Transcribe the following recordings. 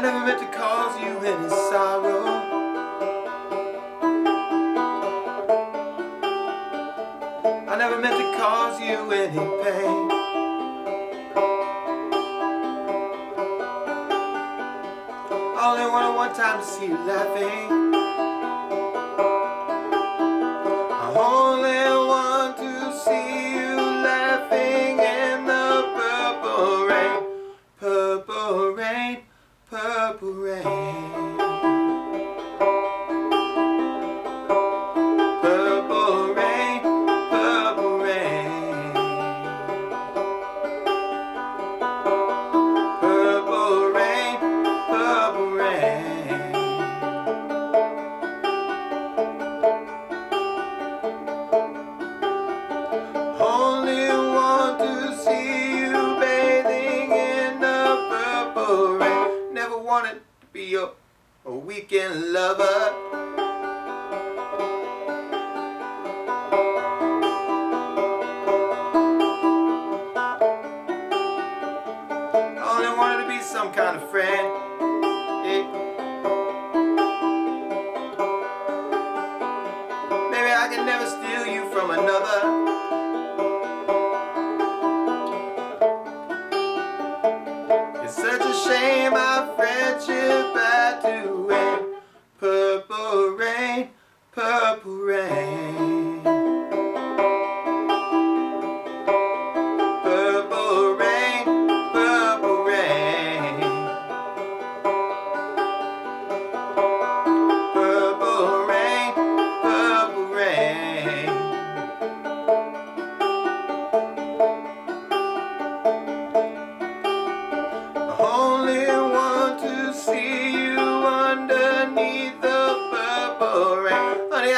I never meant to cause you any sorrow. I never meant to cause you any pain. I only wanted one time to see you laughing. I only want to see you laughing in the purple rain. Purple rain, purple rain. Purple rain, purple rain. Purple rain, purple rain. Only want to see you bathing in the purple rain. Never wanted to be your weekend lover. Only wanted to be some kind of friend. Hey. Maybe I can never steal you from another. It's such a shame our friendship had to end. Purple rain, purple rain. Purple rain, purple rain. Purple rain, purple rain. I only want to see you underneath the purple rain. Honey,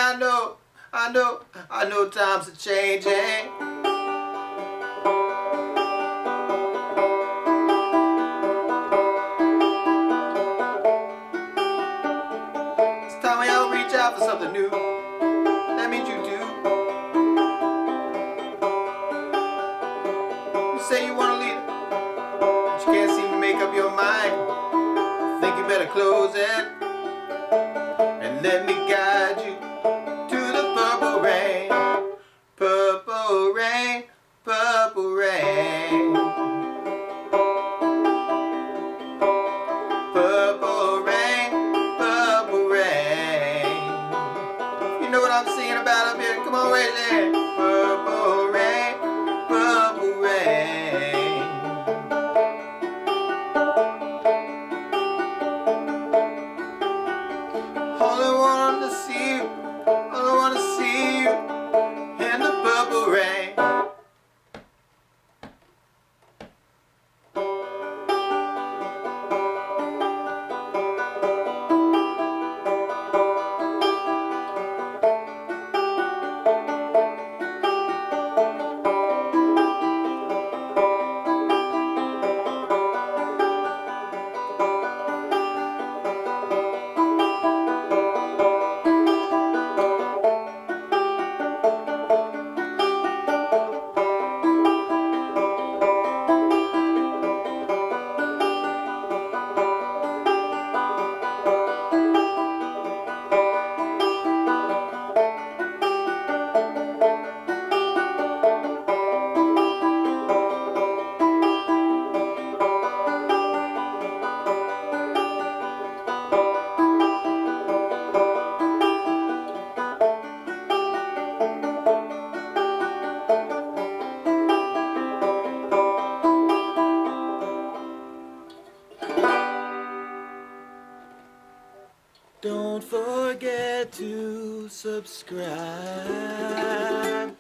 I know times are changing. It's time we all reach out for something new. That means you do. You say you want to lead, but you can't seem to make up your mind. Think you better close it and let me guide you to the purple rain. Purple rain, purple rain. Purple rain, purple rain. You know what I'm singing about up here? Come on, wait there. Purple rain, purple rain. Only want to see you, only want to see you in the purple rain. Don't forget to subscribe.